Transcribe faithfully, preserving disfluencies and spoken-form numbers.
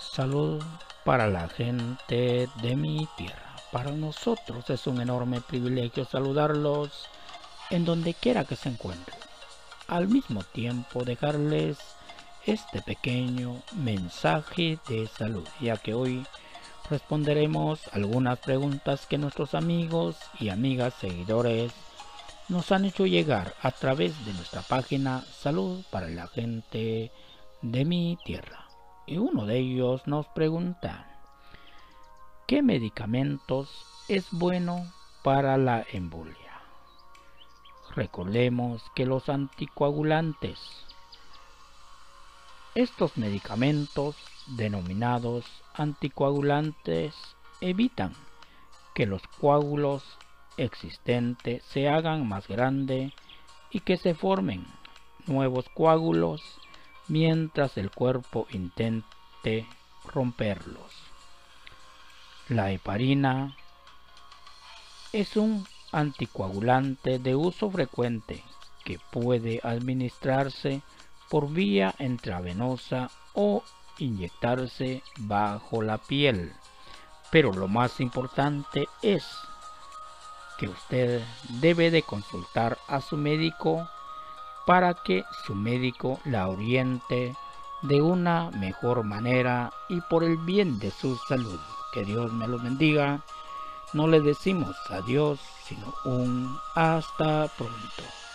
Salud para la gente de mi tierra. Para nosotros es un enorme privilegio saludarlos en donde quiera que se encuentren. Al mismo tiempo dejarles este pequeño mensaje de salud, ya que hoy responderemos algunas preguntas que nuestros amigos y amigas seguidores nos han hecho llegar a través de nuestra página Salud para la gente de mi tierra. Y uno de ellos nos pregunta: ¿qué medicamentos es bueno para la embolia? Recordemos que los anticoagulantes, estos medicamentos denominados anticoagulantes, evitan que los coágulos existentes se hagan más grandes y que se formen nuevos coágulos mientras el cuerpo intente romperlos. La heparina es un anticoagulante de uso frecuente que puede administrarse por vía intravenosa o inyectarse bajo la piel. Pero lo más importante es que usted debe de consultar a su médico para que su médico la oriente de una mejor manera y por el bien de su salud. Que Dios me los bendiga. No le decimos adiós, sino un hasta pronto.